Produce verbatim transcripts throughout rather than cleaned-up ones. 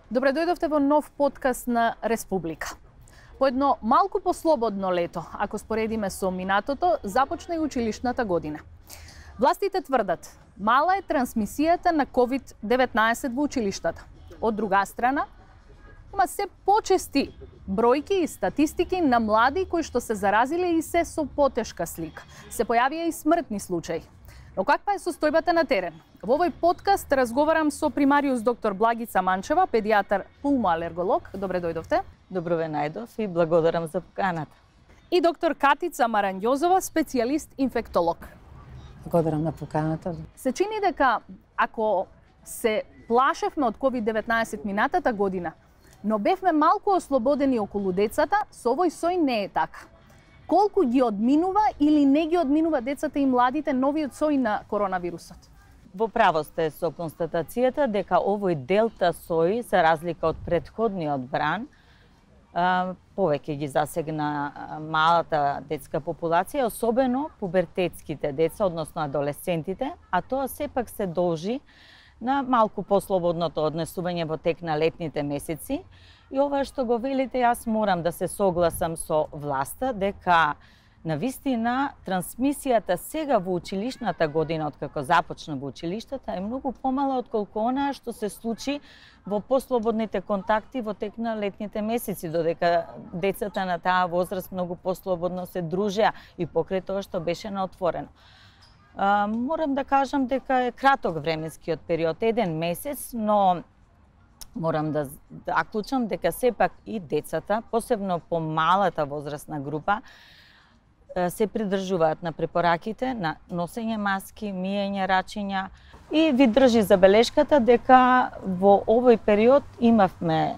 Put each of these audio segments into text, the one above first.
Добре дојдовте во нов подкаст на Республика. По едно малку послободно лето, ако споредиме со минатото, започна и училишната година. Властите тврдат, мала е трансмисијата на ковид деветнаесет во училиштата. Од друга страна, има се почести бројки и статистики на млади кои што се заразиле и се со потешка слика. Се појавија и смртни случаи. Но каква е состојбата на терен? Во овој подкаст разговарам со примариус доктор Благица Манчева, педијатар пулмоалерголог. Добре дојдовте. Добро ве најдов и благодарам за поканата. И доктор Катица Маранјозова, специјалист инфектолог. Благодарам на поканата. Се чини дека ако се плашевме од ковид деветнаесет минатата година, но бевме малку ослободени околу децата, со овој сој не е така. Колку ги одминува или не ги одминува децата и младите новиот сој на коронавирусот? Во право сте со констатацијата дека овој делта сој, за разлика од претходниот бран, повеќе ги засегна малата детска популација, особено пубертетските деца, односно адолесцентите, а тоа сепак се должи на малку послободното однесување во тек на летните месеци. И ова што го велите, јас морам да се согласам со власта дека на вистина трансмисијата сега во училишната година, откако започна во училиштата, е многу помала отколку онаа што се случи во послободните контакти во тек на летните месеци, додека децата на таа возраст многу послободно се дружеа и покрај тоа што беше на отворено. А, морам да кажам дека е краток временскиот период, еден месец, но морам да заклучам дека сепак и децата, посебно по малата возрастна група, се придржуваат на препораките на носење маски, миење рачиња и ви држи забелешката дека во овој период имавме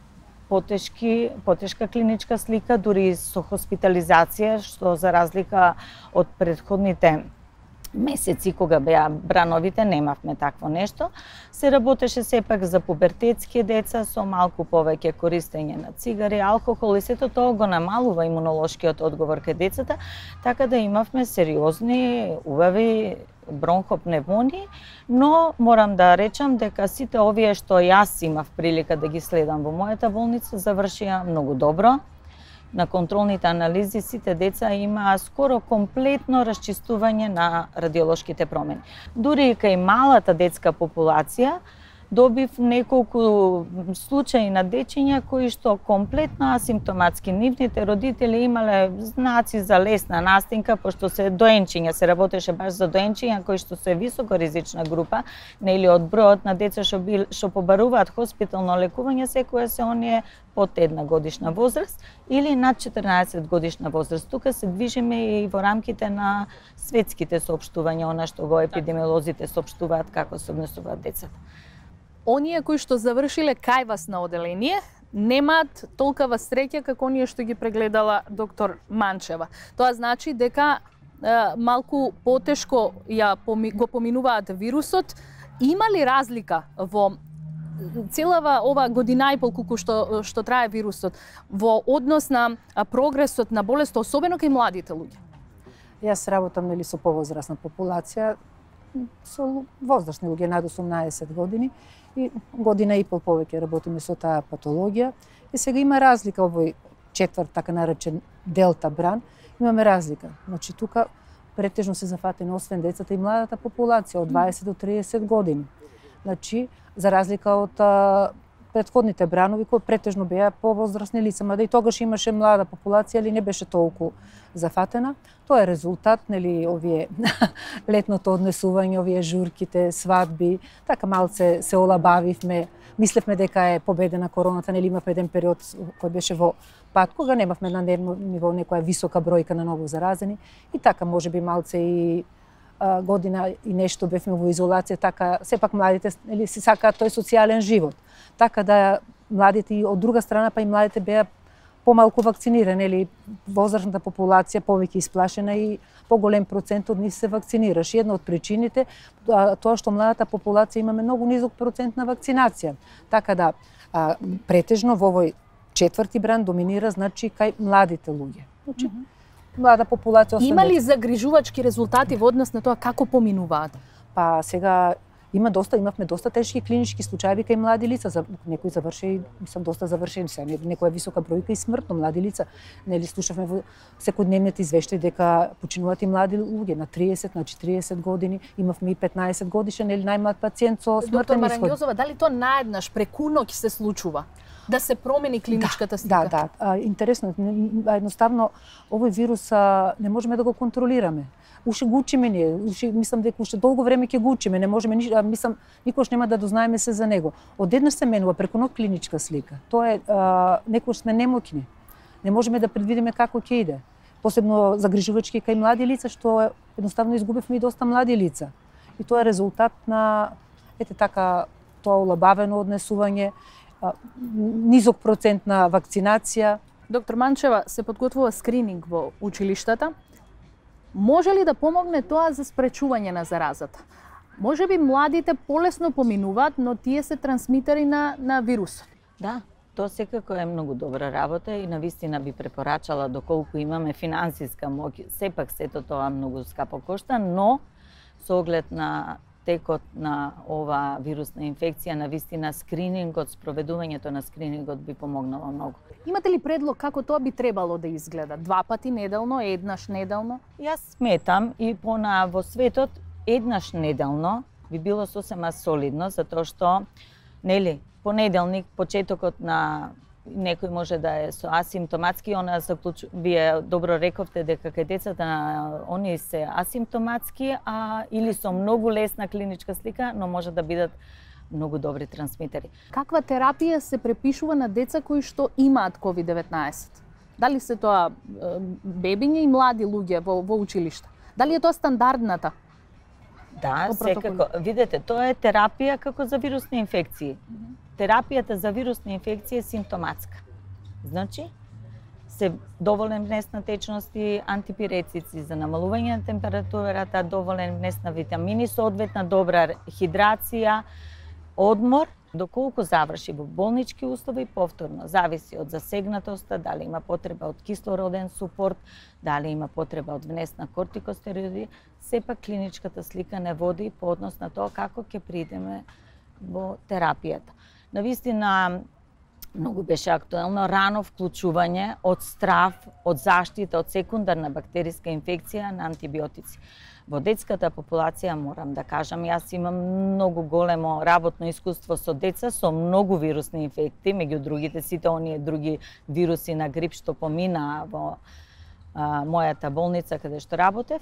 потешки, потешка клиничка слика, дури со хоспитализација, што за разлика од претходните месеци кога беа брановите, немавме такво нешто. Се работеше сепак за пубертетски деца со малку повеќе користење на цигари, алкохол и сето тоа го намалува имунолошкиот одговор кај децата, така да имавме сериозни, убави бронхопневмонии, но морам да речам дека сите овие што јас имав прилика да ги следам во мојата болница завршија многу добро. На контролните анализи сите деца имаа скоро комплетно расчистување на радиолошките промени. Дури и кај малата детска популација добив неколку случаи на дечиња кои што комплетно асимптоматски. Нивните родители имале знаци за лесна настинка, пошто се доенчиња, се работеше баш за доенчиња кои што се високоризична група, нели од бројот на деца што бил, што побаруваат хоспитално лекување, секоја се оние под една годишна возраст или над четрнаесет годишна возраст. Тука се движиме и во рамките на светските соопштувања, она што го епидемиолозите соопштуваат како се однесуваат децата. Оние кои што завршиле кај вас на оделение немаат толкава среќа како оние што ги прегледала доктор Манчева. Тоа значи дека е, малку потешко ја поми, го поминуваат вирусот. Има ли разлика во целава ова година и пол колку што што трае вирусот во однос на прогресот на болест, особено кај младите луѓе? Јас работам нели со повозрасна популација, со возрастни луѓе над осумнаесет години и година и пол повеќе работиме со таа патологија. И сега има разлика овој четврт, така наречен делта бран, имаме разлика. Значи тука претежно се зафатени освен децата и младата популација од дваесет до триесет години. Значи за разлика од а, претходните бранови кои претежно беа повозрастни лица, мада и тогаш имаше млада популација, али не беше толку зафатена. Тоа е резултат, нели, овие летното однесување, овие журките, свадби, така малце се олабавивме. Мислевме дека е победена короната, нели имавме еден период кој беше во пат, кога немавме на дневно ниво некоја висока бројка на ново заразени и така можеби малце и а, година и нешто бевме во изолација, така сепак младите нели си сакаат тој социјален живот. Така да младите и од друга страна па и младите беа помалку вакцинирани, или возрастната популација повеќе исплашена и поголем процент од нив се вакцинираш. Една од причините тоа што младата популација имаме многу низок процент на вакцинација. Така да а, претежно во овој четврти бран доминира значи кај младите луѓе. Значи, mm -hmm. млада популација. Има ли загрижувачки резултати во однос на тоа како поминуваат? Па сега Има доста, имавме доста тешки клинички случаи кај млади лица, за некои заврши, мислам доста завршени се, некоја висока бројка и смртно млади лица. Нели слушавме во секојдневните извештаи дека починуваат и млади луѓе на триесет, на четириесет години, имавме и петнаесет годишен или најмлад пациент со смртен Доктор исход. Маранѓозова, дали тоа наеднаш преку ноќ се случува? Да се промени клиничката слика? Да, да, а, интересно, едноставно овој вирус а, не можеме да го контролираме. Уште го учиме ние, уште, мислам дека уште долго време ќе го учиме, не можеме ништо, мислам никош нема да дознаеме се за него. Одеднаш се менува преку ноќ клиничка слика. Тоа е а, некош сме немоќни. Не можеме да предвидиме како ќе иде. Посебно загрижувачки кај млади лица, што едноставно изгубивме и доста млади лица. И тоа е резултат на ете така тоа улабавено однесување, а, низок процент на вакцинација. Доктор Манчева, се подготвува скрининг во училиштата. Може ли да помогне тоа за спречување на заразата? Може би младите полесно поминуваат, но тие се трансмитери на, на вирусот. Да, тоа секако е многу добра работа и навистина би препорачала доколку имаме финансиска моќ. Сепак сето тоа многу скапо кошта, но со оглед на текот на ова вирусна инфекција, навистина скринингот, спроведувањето на скринингот би помогнало многу. Имате ли предлог како тоа би требало да изгледа? Два пати неделно, еднаш неделно? Јас сметам и пона во светот еднаш неделно би било сосема солидно, затоа што нели понеделник почетокот на некој може да е со асимптоматски, она заклучу... вие добро рековте дека кај децата на оние се асимптоматски, а или со многу лесна клиничка слика, но може да бидат многу добри трансмитери. Каква терапија се препишува на деца кои што имаат ковид деветнаесет? Дали се тоа бебиња и млади луѓе во, во училиште? Дали е тоа стандардната? Да, секако. Видете, тоа е терапија како за вирусни инфекции. Терапијата за вирусни инфекции е симптоматска. Значи, се доволен внес на течности, антипирецици за намалување на температурата, доволен внес на витамини, соодветна добра хидрација, одмор, доколку заврши во болнички услови, повторно зависи од засегнатоста, дали има потреба од кислороден супорт, дали има потреба од внес на кортикостероиди, сепак клиничката слика не води по однос на тоа како ќе придеме во терапијата. Навистина, многу беше актуелно рано вклучување од страв, од заштита, од секундарна бактериска инфекција на антибиотици. Во детската популација, морам да кажам, јас имам многу големо работно искуство со деца со многу вирусни инфекти, меѓу другите сите оние други вируси на грип што поминаа во а, мојата болница каде што работев.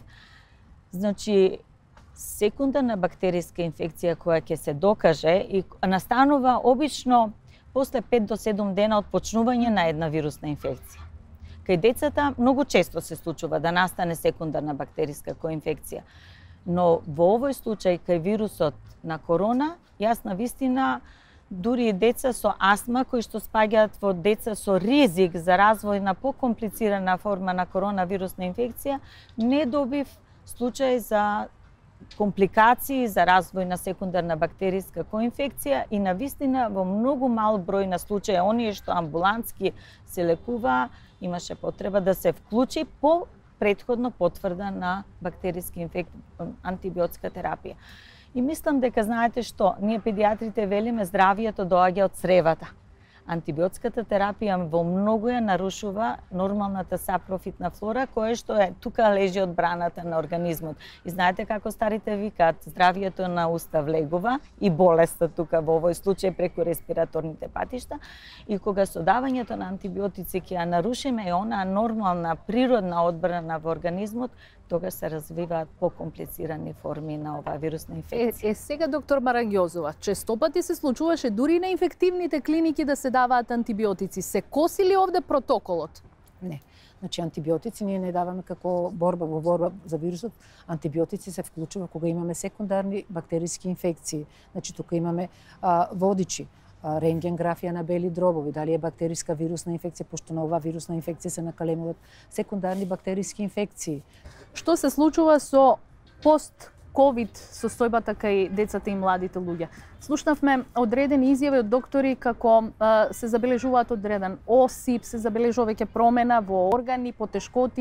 Значи, секундарна бактериска инфекција која ќе се докаже и настанува обично после пет до седум дена од почнување на една вирусна инфекција. Кај децата многу често се случува да настане секундарна бактериска коинфекција, но во овој случај кај вирусот на корона, јас навистина дури и деца со астма кои што спаѓаат во деца со ризик за развој на покомплицирана форма на коронавирусна инфекција, не добив случај за компликации за развој на секундарна бактериска коинфекција и навистина во многу мал број на случаи оние што амбулантски се лекуваа, имаше потреба да се вклучи по претходно потврда на бактериски инфект, антибиотска терапија. И мислам дека знаете што, ние педиатрите велиме здравието доаѓа од цревата. Антибиотската терапија во многу ја нарушува нормалната сапрофитна флора, која што е тука лежи од браната на организмот. И знаете како старите викаат, здравието на уста влегува и болеста тука во овој случај преку респираторните патишта. И кога со давањето на антибиотици ќе ја нарушиме и онаа нормална природна одбрана во организмот, тогаш се развиваат покомплицирани форми на оваа вирусна инфекција. Е, е сега, доктор Маранѓозова, честопати се случуваше дури на инфективните клиники да се даваат антибиотици. Се коси ли овде протоколот? Не. Значи, антибиотици ние не даваме како борба во борба за вирусот. Антибиотици се вклучува кога имаме секундарни бактериски инфекции. Значи, тука имаме а, водичи, рентгенграфија на бели дробови, дали е бактериска вирусна инфекција, пошто на оваа вирусна инфекција се накалемуваат секундарни бактериски инфекции. Што се случува со пост-ковид состојбата кај децата и младите луѓе? Слушнавме одредени изјави од доктори како а, се забележуваат одреден осип, се забележува веќе промена во органи, потешкоти,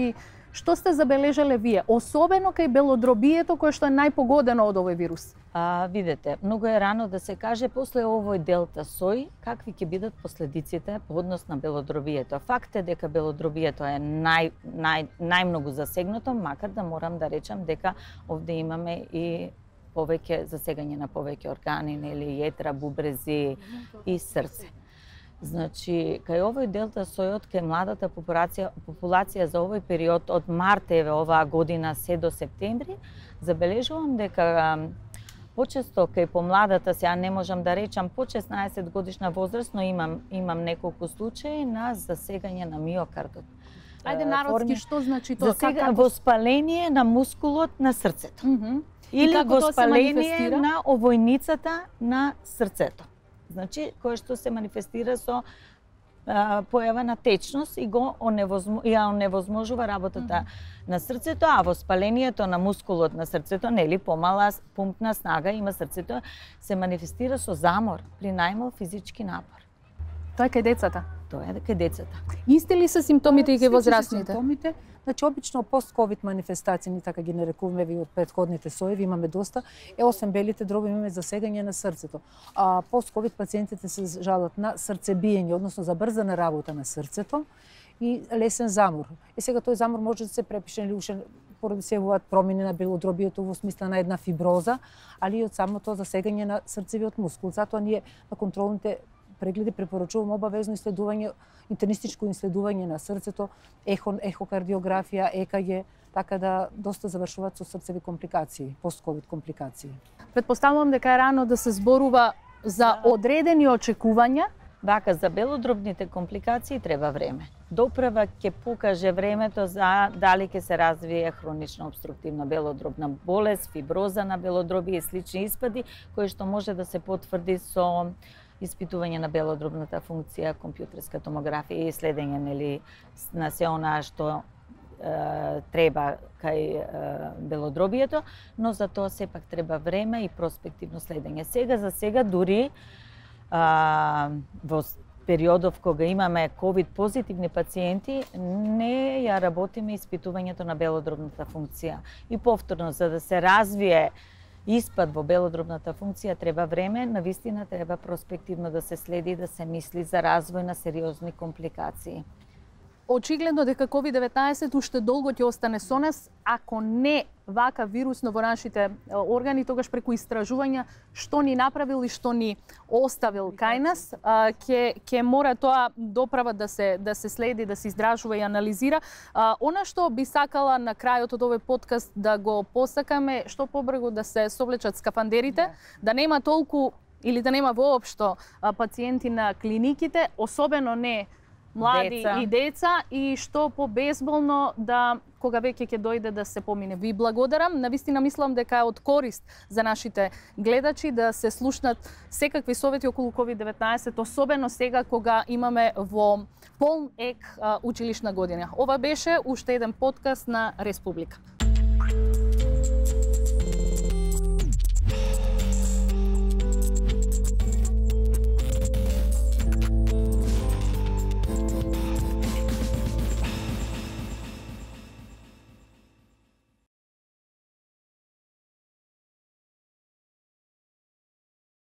Што сте забележале вие, особено кај белодробието кое што е најпогодено од овој вирус? А, видете, многу е рано да се каже после овој делта сој какви ќе бидат последиците по однос на белодробието. Факт е дека белодробието е нај, нај, најмногу засегнато, макар да морам да речам дека овде имаме и повеќе засегање на повеќе органи, нели, јетра, бубрези и срце. Значи, кај овој делта сојот, кај младата популација, популација за овој период од март еве оваа година се до септември, забележувам дека почесто кај помладата, сега не можам да речам по шеснаесет годишна возраст, но имам имам неколку случаи на засегање на миокардот. Ајде народски, што значи тоа? Засега, воспаление на мускулот на срцето. Mm -hmm. Или воспаление на овојницата на срцето. Значи, кое што се манифестира со а, појава на течност и го оневозмо, ја оневозможува работата mm -hmm. на срцето, а воспалението на мускулот на срцето, нели, помала пумпна снага има срцето, се манифестира со замор при најмал физички напор. Тоа е кај децата? Тоа е кај децата. Исти ли се симптомите и кај возрастните? Симптомите, значи обично пост-ковид манифестации, ни така ги нарекуваме ви од претходните соеви, имаме доста, е освен белите дроби имаме засегање на срцето. А пост-ковид пациентите се жалат на срцебиење, односно забрзана работа на срцето и лесен замор. И сега тој замор може да се препише или уште поради се јавуваат промени на белодробието во смисла на една фиброза, али и од самото засегање на срцевиот мускул. Затоа ние на контролните прегледи препорачувам обавезно исследување, интернистичко исследување на срцето, ехо, ехокардиографија, е ка ге, така да доста завршуваат со срцеви компликации, пост-ковид компликации. Предпоставувам дека е рано да се зборува за одредени очекувања. Вака, за белодробните компликации треба време. Допрва ќе покаже времето за дали ќе се развие хронична обструктивна белодробна болест, фиброза на белодроби и слични испади, кои што може да се потврди со испитување на белодробната функција, компјутерска томографија и следење, нели, на се онаа што е, треба кај е, белодробието, но за тоа сепак треба време и проспективно следење. Сега за сега дури а, во периодов кога имаме ковид позитивни пациенти, не ја работиме испитувањето на белодробната функција. И повторно, за да се развие испад во белодробната функција треба време, навистина треба проспективно да се следи, да се мисли за развој на сериозни компликации. Очигледно дека ковид деветнаесет уште долго ќе остане со нас, ако не вака вирусно во нашите органи, тогаш преку истражувања што ни направил и што ни оставил кај нас, ќе ќе мора тоа доправа да се да се следи, да се издржува и анализира. А, она што би сакала на крајот од овој подкаст да го посакаме, што побрзо да се совлечат скафандерите, да нема толку или да нема воопшто пациенти на клиниките, особено не млади деца. и деца, и што побезболно да кога веќе ќе дојде да се помине. Ви благодарам, навистина мислам дека е од корист за нашите гледачи да се слушнат секакви совети околу ковид деветнаесет, особено сега кога имаме во полн ек училишна година. Ова беше уште еден подкаст на Республика.